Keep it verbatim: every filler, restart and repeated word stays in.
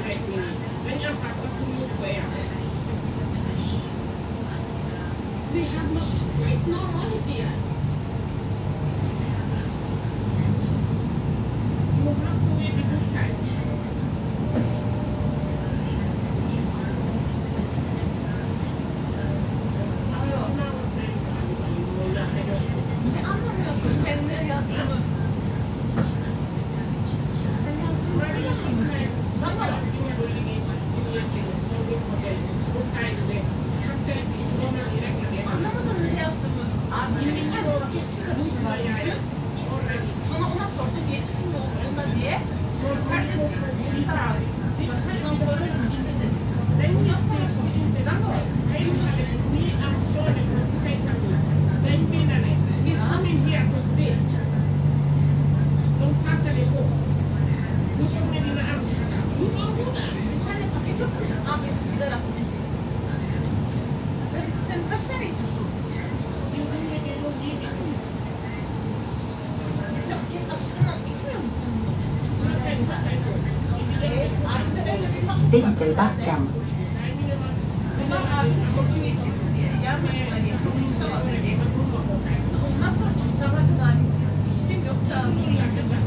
We have no, it's not right here. You have to wait a good time. Ne anlamıyorsun? Sen ne yazdığını? Sen yazdığını biliyor musun? Tamam. Anlamadım ne yazdığımı. Abi bir tane roket çıkarısı var yani. Sonra ona sordum niye çıkmıyor onunla diye. Roket dedi. Bir saat. Bir kızdan sorarım işte dedi. Ben niye istiyorsun? Neden o? He's coming here to stay. Don't pass any home. You don't need to have this. You don't do that. Bir tane paket yok mu? Abi sigara paketi. Sen, sen kaç tane içiyorsun? Yok, açtığından içmiyor musun? Eee, abi de öyle bir paket var. Vinterbacken. Bunlar abiniz çok iyi içecekti diye. Yarın hani çok inşallah dedi. Ondan sonra sabah kadar gittim yoksa